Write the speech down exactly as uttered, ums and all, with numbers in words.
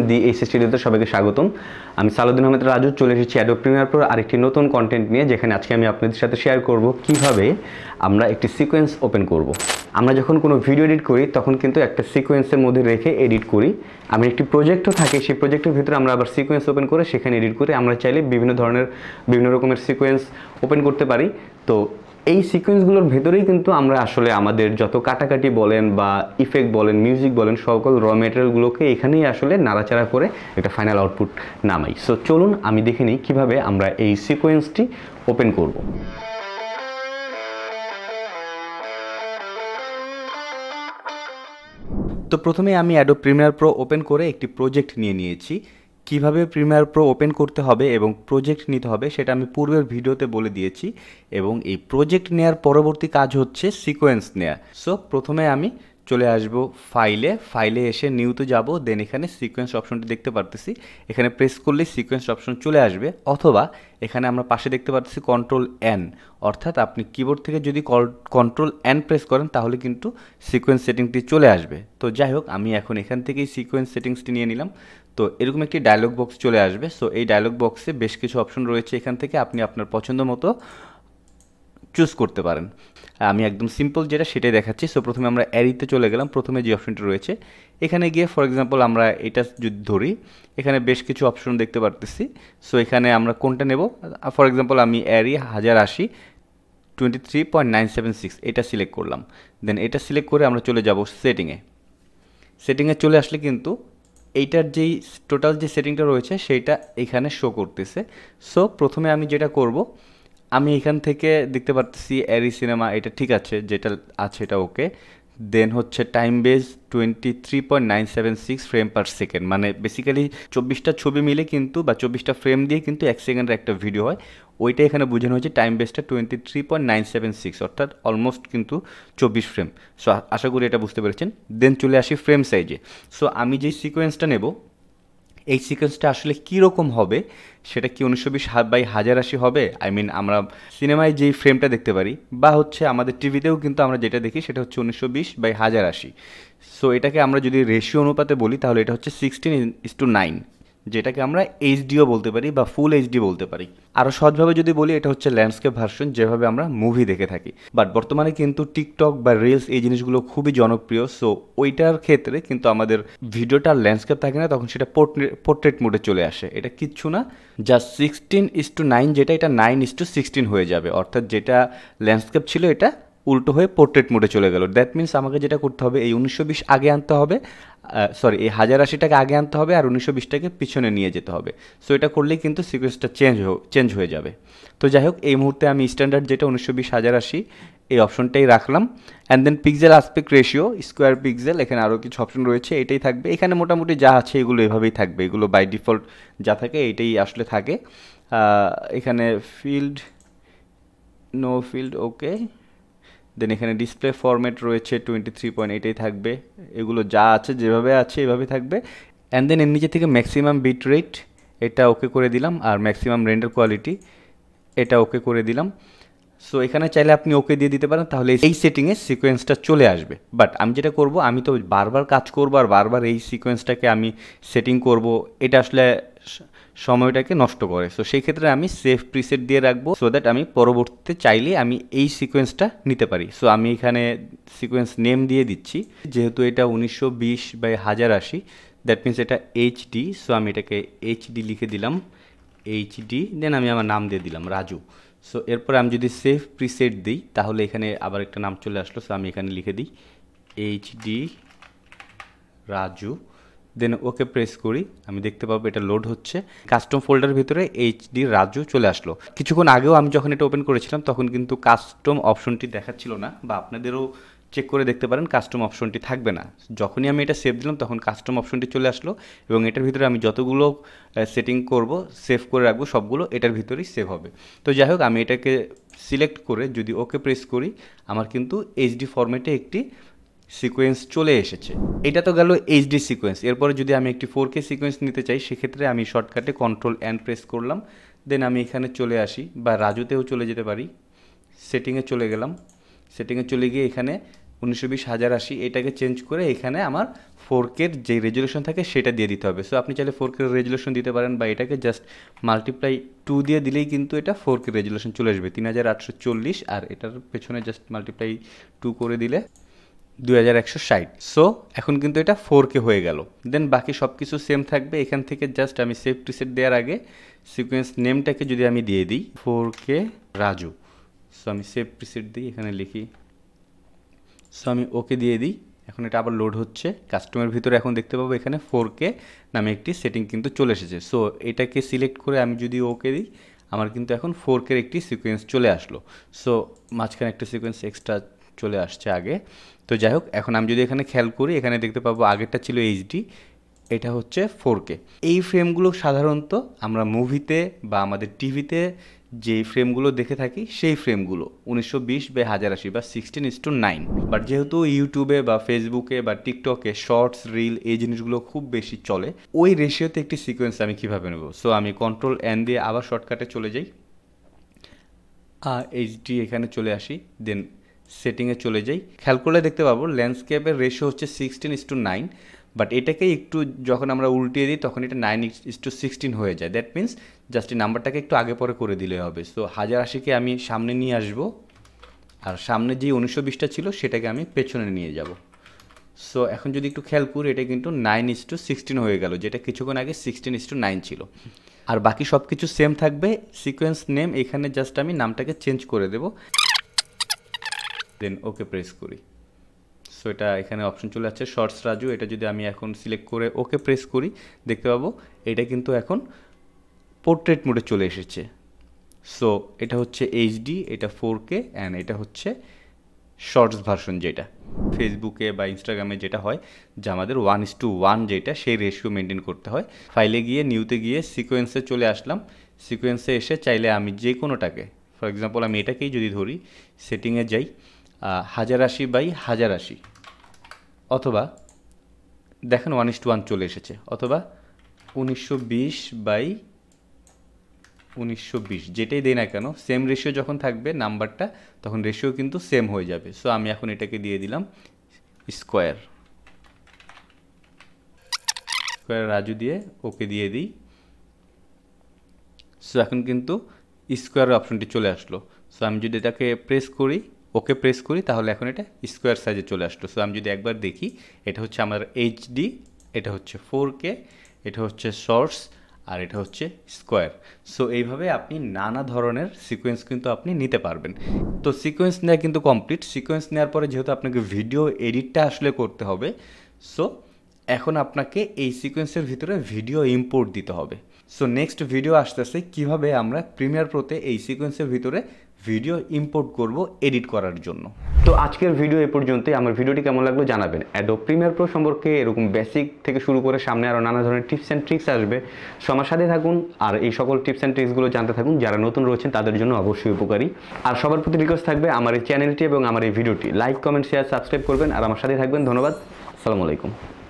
দি H স্টুডিওতে সবাইকে স্বাগতম। আমি সালাউদ্দিন আহমেদ রাজু চলে এসেছি অ্যাডোব প্রিমিয়ার প্রোর আরেকটি নতুন কন্টেন্ট নিয়ে, যেখানে আজকে আমি আপনাদের সাথে শেয়ার করব কিভাবে আমরা একটি সিকোয়েন্স ওপেন করব। আমরা যখন কোনো ভিডিও এডিট করি তখন কিন্তু একটা সিকোয়েন্সের মধ্যে রেখে এডিট করি। আমি একটি প্রজেক্টও থাকে, সেই প্রজেক্টের ভিতরে আমরা আবার সিকোয়েন্স ওপেন করে সেখানে এডিট করি। আমরা চাইলে বিভিন্ন ধরনের বিভিন্ন রকমের সিকোয়েন্স ওপেন করতে পারি। তো এই সিকোয়েন্সগুলোর ভেতরেই কিন্তু আমরা আসলে আমাদের যত কাটাকাটি বলেন বা ইফেক্ট বলেন, মিউজিক বলেন, সকল র ম্যাটেরিয়ালগুলোকে এখানেই আসলে নাড়াচাড়া করে একটা ফাইনাল আউটপুট নামাই। সো চলুন আমি দেখে নিই কীভাবে আমরা এই সিকোয়েন্সটি ওপেন করব। তো প্রথমে আমি অ্যাডোব প্রিমিয়ার প্রো ওপেন করে একটি প্রজেক্ট নিয়ে নিয়েছি। কিভাবে প্রিমিয়ার প্রো ওপেন করতে হবে এবং প্রজেক্ট নিতে হবে সেটা আমি পূর্বের ভিডিওতে বলে দিয়েছি, এবং এই প্রজেক্ট নেওয়ার পরবর্তী কাজ হচ্ছে সিকোয়েন্স নেওয়া। সো প্রথমে আমি চলে আসব ফাইলে, ফাইলে এসে নিউতে যাব, দেন এখানে সিকোয়েন্স অপশনটি দেখতে পারতেছি, এখানে প্রেস করলেই সিকোয়েন্স অপশন চলে আসবে। অথবা এখানে আমরা পাশে দেখতে পারতেছি কন্ট্রোল এন, অর্থাৎ আপনি কিবোর্ড থেকে যদি কন্ট্রোল এন প্রেস করেন তাহলে কিন্তু সিকোয়েন্স সেটিংসটি চলে আসবে। তো যাই হোক, আমি এখন এখান থেকেই সিকোয়েন্স সেটিংসটি নিয়ে নিলাম। তো এরকম একটি ডায়লগ বক্স চলে আসবে। সো এই ডায়লগ বক্সে বেশ কিছু অপশন রয়েছে, এখান থেকে আপনি আপনার পছন্দ মতো চুজ করতে পারেন। আমি একদম সিম্পল যেটা সেটাই দেখাচ্ছি। সো প্রথমে আমরা অ্যারিতে চলে গেলাম, প্রথমে যে অপশনটি রয়েছে এখানে গিয়ে ফর এক্সাম্পল আমরা এটা যদি ধরি, এখানে বেশ কিছু অপশন দেখতে পারতেছি। সো এখানে আমরা কোনটা নেব, ফর এক্সাম্পল আমি অ্যারি হাজার আশি twenty three point nine seven six এটা সিলেক্ট করলাম। দেন এটা সিলেক্ট করে আমরা চলে যাব সেটিংয়ে। সেটিংয়ে চলে আসলে কিন্তু এইটার যেই টোটাল যে সেটিংটা রয়েছে সেইটা এখানে শো করতেছে। সো প্রথমে আমি যেটা করব, আমি এখান থেকে দেখতে পাচ্ছি অ্যারি সিনেমা, এটা ঠিক আছে, যেটা আছে এটা ওকে। দেন হচ্ছে time base twenty three point nine seven six frame per second, মানে বেসিক্যালি চব্বিশটা ছবি মিলে কিন্তু বা চব্বিশটা ফ্রেম দিয়ে কিন্তু এক সেকেন্ডের একটা ভিডিও হয়, ওইটা এখানে বোঝানো হয়েছে। টাইম বেসটা twenty three point nine seven six অর্থাৎ অলমোস্ট কিন্তু চব্বিশ ফ্রেম। সো আশা করি এটা বুঝতে পেরেছেন। দেন চলে আসি ফ্রেম সাইজে। সো আমি যেই সিকোয়েন্সটা নেব, এই সিকোয়েন্সটা আসলে কীরকম হবে, সেটা কি উনিশশো বিশ বাই হাজার আশি হবে? আই মিন আমরা সিনেমায় যেই ফ্রেমটা দেখতে পারি বা হচ্ছে আমাদের টিভিতেও কিন্তু আমরা যেটা দেখি সেটা হচ্ছে উনিশশো বিশ বাই হাজার আশি। সো এটাকে আমরা যদি রেশিও অনুপাতে বলি তাহলে এটা হচ্ছে সিক্সটিন ইস টু নাইন, যেটাকে আমরা এইচডিও বলতে পারি বা ফুল এইচডি বলতে পারি। আরও সহজভাবে যদি বলি এটা হচ্ছে ল্যান্ডস্কেপ ভার্সন, যেভাবে আমরা মুভি দেখে থাকি। বাট বর্তমানে কিন্তু টিকটক বা রিলস এই জিনিসগুলো খুবই জনপ্রিয়। সো ওইটার ক্ষেত্রে কিন্তু আমাদের ভিডিওটা ল্যান্ডস্কেপ থাকে না, তখন সেটা পোর্ট্রেট মোডে চলে আসে। এটা কিচ্ছু না, just sixteen is to nine যেটা, এটা নাইন ইস টু সিক্সটিন হয়ে যাবে। অর্থাৎ যেটা ল্যান্ডস্কেপ ছিল এটা উল্টো হয়ে পোর্ট্রেট মোডে চলে গেল। দ্যাট মিনস আমাকে যেটা করতে হবে, এই উনিশশো বিশ আগে আনতে হবে, সরি এই হাজার আশিটাকে আগে আনতে হবে আর উনিশশো বিশটাকে পিছনে নিয়ে যেতে হবে। সো এটা করলেই কিন্তু সিকোয়েন্সটা চেঞ্জ চেঞ্জ হয়ে যাবে। তো যাই হোক, এই মুহূর্তে আমি স্ট্যান্ডার্ড যেটা উনিশশো বিশ হাজার আশি এই অপশনটাই রাখলাম। And then pixel aspect ratio, square pixel, এখানে আরও কিছু অপশন রয়েছে, এটাই থাকবে। এখানে মোটামুটি যা আছে এগুলো এভাবেই থাকবে, এগুলো বাই ডিফল্ট যা থাকে এইটাই আসলে থাকে। এখানে field no field okay. Then এখানে ডিসপ্লে ফরম্যাট রয়েছে টোয়েন্টি থ্রি পয়েন্ট, এটাই থাকবে। এগুলো যা আছে যেভাবে আছে এভাবে থাকবে। অ্যান্ড দেন এর নিচে থেকে ম্যাক্সিমাম বিট রেট এটা ওকে করে দিলাম, আর ম্যাক্সিমাম রেন্ডার কোয়ালিটি এটা ওকে করে দিলাম। সো এখানে চাইলে আপনি ওকে দিয়ে দিতে পারেন, তাহলে এই সেটিংয়ে সিকোয়েন্সটা চলে আসবে। বাট আমি যেটা করব, আমি তো বারবার কাজ করবো আর বারবার এই সিকোয়েন্সটাকে আমি সেটিং করব, এটা আসলে সময়টাকে নষ্ট করে। সো সেই ক্ষেত্রে আমি সেভ প্রিসেট দিয়ে রাখবো, সো দ্যাট আমি পরবর্তীতে চাইলে আমি এই সিকোয়েন্সটা নিতে পারি। সো আমি এখানে সিকোয়েন্স নেম দিয়ে দিচ্ছি, যেহেতু এটা উনিশশো বিশ বাই হাজার আশি, দ্যাট মিনস এটা এইচডি। সো আমি এটাকে এইচডি লিখে দিলাম, এইচডি। দেন আমি আমার নাম দিয়ে দিলাম রাজু। সো এরপরে আমি যদি সেভ প্রিসেট দিই তাহলে এখানে আবার একটা নাম চলে আসলো। সো আমি এখানে লিখে দিই HD Raju. Then okay press করি, আমি দেখতে পাবো এটা লোড হচ্ছে। কাস্টম ফোল্ডারের ভিতরে এইচডি রাজু চলে আসলো। কিছুক্ষণ আগেও আমি যখন এটা ওপেন করেছিলাম তখন কিন্তু কাস্টম অপশনটি দেখাচ্ছিল না, বা আপনাদেরও চেক করে দেখতে পারেন কাস্টম অপশনটি থাকবে না। যখনই আমি এটা সেভ দিলাম তখন কাস্টম অপশনটি চলে আসলো, এবং এটার ভিতরে আমি যতগুলো সেটিং করব সেভ করে রাখবো সবগুলো এটার ভিতরেই সেভ হবে। তো যাই হোক, আমি এটাকে সিলেক্ট করে যদি ওকে প্রেস করি, আমার কিন্তু এইচডি ফরম্যাটে একটি সিকোয়েন্স চলে এসেছে। এটা তো গেল এইচডি সিকোয়েন্স। এরপরে যদি আমি একটি ফোর কে সিকোয়েন্স নিতে চাই, সেক্ষেত্রে আমি শর্টকাটে কন্ট্রোল এন প্রেস করলাম। দেন আমি এখানে চলে আসি, বা রাজুতেও চলে যেতে পারি, সেটিংয়ে চলে গেলাম। সেটিংয়ে চলে গিয়ে এখানে উনিশশো বিশ হাজার আশি এটাকে চেঞ্জ করে এখানে আমার ফোর কের যে রেজুলেশন থাকে সেটা দিয়ে দিতে হবে। সো আপনি চাইলে ফোর কের রেজুলেশন দিতে পারেন বা এটাকে জাস্ট মাল্টিপ্লাই টু দিয়ে দিলেই কিন্তু এটা ফোর কে রেজুলেশন চলে আসবে তিন হাজার আটশো চল্লিশ, আর এটার পেছনে জাস্ট মাল্টিপ্লাই টু করে দিলে দুই হাজার একশো ষাট। সো এখন কিন্তু এটা ফোর কে হয়ে গেল। দেন বাকি সব কিছু সেম থাকবে। এখান থেকে জাস্ট আমি সেভ প্রিসেট দেওয়ার আগে সিকোয়েন্স নেমটাকে যদি আমি দিয়ে দিই ফোর কে রাজু, সো আমি সেভ প্রিসেট দিই, এখানে লিখি, সো আমি ওকে দিয়ে দিই। এখন এটা আবার লোড হচ্ছে। কাস্টমের ভিতরে এখন দেখতে পাবো এখানে ফোর কে নামে একটি সেটিং কিন্তু চলে এসেছে। সো এটাকে সিলেক্ট করে আমি যদি ওকে দিই আমার কিন্তু এখন ফোর কের একটি সিকোয়েন্স চলে আসলো। সো মাঝখানে একটা সিকোয়েন্স এক্সট্রা চলে আসছে আগে। তো যাই হোক, এখন আমি যদি এখানে খেয়াল করি এখানে দেখতে পাবো আগেরটা ছিল এইচডি, এটা হচ্ছে ফোর কে। এই ফ্রেমগুলো সাধারণত আমরা মুভিতে বা আমাদের টিভিতে যে ফ্রেমগুলো দেখে থাকি সেই ফ্রেমগুলো উনিশশো বিশ বা হাজার আশি বা sixteen is to nine. But যেহেতু ইউটিউবে বা ফেসবুকে বা টিকটকে শর্টস রিল এই জিনিসগুলো খুব বেশি চলে, ওই রেশিওতে একটি সিকোয়েন্স আমি কীভাবে নেব? সো আমি কন্ট্রোল এন দিয়ে আবার শর্টকাটে চলে যাই, এইচডি এখানে চলে আসি, দেন সেটিংয়ে চলে যাই। খেয়াল করলে দেখতে পাবো ল্যান্ডস্কেপের রেশিও হচ্ছে sixteen is to nine, but এটাকে একটু যখন আমরা উল্টিয়ে দিই তখন এটা নাইন ইস টু সিক্সটিন হয়ে যায়। দ্যাট মিনস জাস্ট এই নাম্বারটাকে একটু আগে পরে করে দিলে হবে। সো হাজার আশিকে আমি সামনে নিয়ে আসবো, আর সামনে যে উনিশশো বিশটা ছিল সেটাকে আমি পেছনে নিয়ে যাব। সো এখন যদি একটু খেয়াল করি এটা কিন্তু নাইন ইস টু সিক্সটিন হয়ে গেল, যেটা কিছুক্ষণ আগে সিক্সটিন ইস টু নাইন ছিল। আর বাকি সব কিছু সেম থাকবে। সিকোয়েন্স নেম এখানে জাস্ট আমি নামটাকে চেঞ্জ করে দেব, দেন ওকে প্রেস করি। সো এটা এখানে অপশন চলে আসছে শর্টস রাজু, এটা যদি আমি এখন সিলেক্ট করে ওকে প্রেস করি দেখতে পাবো এটা কিন্তু এখন পোর্ট্রেট মোডে চলে এসেছে। সো এটা হচ্ছে এইচডি, এটা ফোর কে, অ্যান্ড এটা হচ্ছে শর্টস ভার্সন, যেটা ফেসবুকে বা ইনস্টাগ্রামে যেটা হয় যে আমাদের ওয়ান ইস টু ওয়ান যেটা সেই রেশিও মেনটেন করতে হয়। ফাইলে গিয়ে নিউতে গিয়ে সিকোয়েন্সে চলে আসলাম। সিকোয়েন্সে এসে চাইলে আমি যে কোনোটাকে, ফর এক্সাম্পল আমি এটাকেই যদি ধরি, সেটিংয়ে যাই হাজার আশি বাই হাজার আশি, অথবা দেখেন ওয়ান ইস টু ওয়ান চলে এসেছে, অথবা উনিশশো বিশ বাই উনিশশো বিশ, যেটাই দেয় না কেন সেম রেশিও যখন থাকবে নাম্বারটা তখন রেশিও কিন্তু সেম হয়ে যাবে। সো আমি এখন এটাকে দিয়ে দিলাম স্কোয়ার স্কোয়ার রাজু দিয়ে ওকে দিয়ে দিই। সো এখন কিন্তু স্কোয়ার অপশনটি চলে আসলো। সো আমি যদি এটাকে প্রেস করি, ওকে প্রেস করি, তাহলে এখন এটা স্কোয়ার সাইজে চলে আসলো। সো আমি যদি একবার দেখি এটা হচ্ছে আমার এইচডি, এটা হচ্ছে ফোর কে, এটা হচ্ছে শর্টস, আর এটা হচ্ছে স্কোয়ার। সো এইভাবে আপনি নানা ধরনের সিকোয়েন্স কিন্তু আপনি নিতে পারবেন। তো সিকোয়েন্স নেওয়া কিন্তু কমপ্লিট। সিকোয়েন্স নেওয়ার পরে যেহেতু আপনাকে ভিডিও এডিটটা আসলে করতে হবে, সো এখন আপনাকে এই সিকোয়েন্সের ভিতরে ভিডিও ইম্পোর্ট দিতে হবে। সো নেক্সট ভিডিও আসতেছে কীভাবে আমরা প্রিমিয়ার প্রোতে এই সিকোয়েন্সের ভিতরে ভিডিও ইম্পোর্ট করব এডিট করার জন্য। তো আজকের ভিডিও এ পর্যন্তই। আমার ভিডিওটি কেমন লাগলো জানাবেন। অ্যাডোব প্রিমিয়ার প্রো সম্পর্কে এরকম বেসিক থেকে শুরু করে সামনে আরও নানা ধরনের টিপস অ্যান্ড ট্রিক্স আসবে। সো আমার সাথে থাকুন আর এই সকল টিপস অ্যান্ড ট্রিক্সগুলো জানতে থাকুন। যারা নতুন রয়েছেন তাদের জন্য অবশ্যই উপকারী। আর সবার প্রতি রিকোয়েস্ট থাকবে আমার এই চ্যানেলটি এবং আমার এই ভিডিওটি লাইক, কমেন্ট, শেয়ার, সাবস্ক্রাইব করবেন আর আমার সাথে থাকবেন। ধন্যবাদ। আসসালামু আলাইকুম।